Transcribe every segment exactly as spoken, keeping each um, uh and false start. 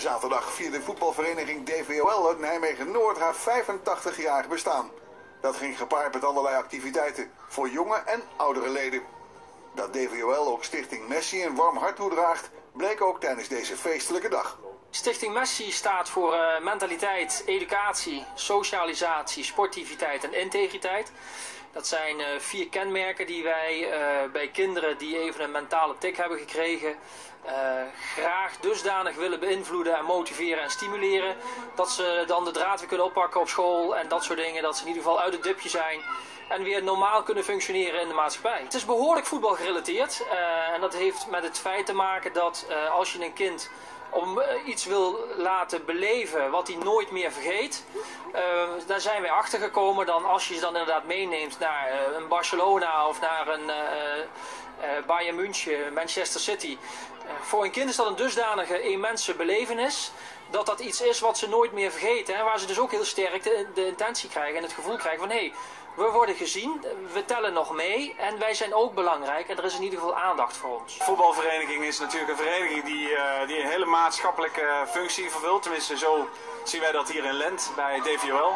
Zaterdag vierde voetbalvereniging D V O L uit Nijmegen-Noord haar vijfentachtig-jarig bestaan. Dat ging gepaard met allerlei activiteiten voor jonge en oudere leden. Dat D V O L ook Stichting Messi een warm hart toedraagt, bleek ook tijdens deze feestelijke dag. Stichting Messi staat voor uh, mentaliteit, educatie, socialisatie, sportiviteit en integriteit. Dat zijn uh, vier kenmerken die wij uh, bij kinderen die even een mentale tik hebben gekregen uh, graag dusdanig willen beïnvloeden en motiveren en stimuleren. Dat ze dan de draad weer kunnen oppakken op school en dat soort dingen. Dat ze in ieder geval uit het dipje zijn en weer normaal kunnen functioneren in de maatschappij. Het is behoorlijk voetbal gerelateerd uh, en dat heeft met het feit te maken dat uh, als je een kind om iets wil laten beleven wat hij nooit meer vergeet. Uh, daar zijn wij achter gekomen dan als je ze dan inderdaad meeneemt naar uh, een Barcelona of naar een uh, uh, Bayern München, Manchester City. Uh, voor een kind is dat een dusdanige immense belevenis dat dat iets is wat ze nooit meer vergeten. Hè, waar ze dus ook heel sterk de, de intentie krijgen en het gevoel krijgen van hé, hey, we worden gezien, we tellen nog mee en wij zijn ook belangrijk en er is in ieder geval aandacht voor ons. De voetbalvereniging is natuurlijk een vereniging die, uh, die een hele maatschappelijke functie vervult. Tenminste, zo zien wij dat hier in Lent bij D V O L.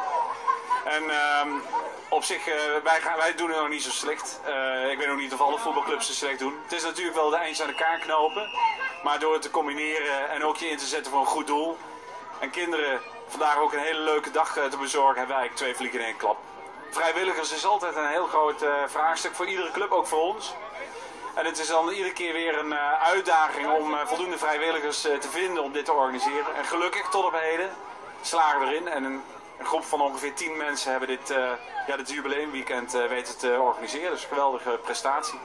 En uh, op zich, uh, wij, gaan, wij doen het nog niet zo slecht. Uh, ik weet ook niet of alle voetbalclubs het slecht doen. Het is natuurlijk wel de eindjes aan elkaar knopen. Maar door het te combineren en ook je in te zetten voor een goed doel. En kinderen vandaag ook een hele leuke dag te bezorgen, hebben wij eigenlijk twee vliegen in één klap. Vrijwilligers is altijd een heel groot uh, vraagstuk voor iedere club, ook voor ons. En het is dan iedere keer weer een uh, uitdaging om uh, voldoende vrijwilligers uh, te vinden om dit te organiseren. En gelukkig tot op heden slagen we erin. En een, een groep van ongeveer tien mensen hebben dit, uh, ja, dit jubileumweekend uh, weten te organiseren. Dus een geweldige prestatie.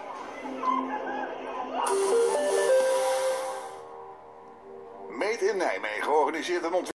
Meet in Nijmegen organiseert een ontwikkeling.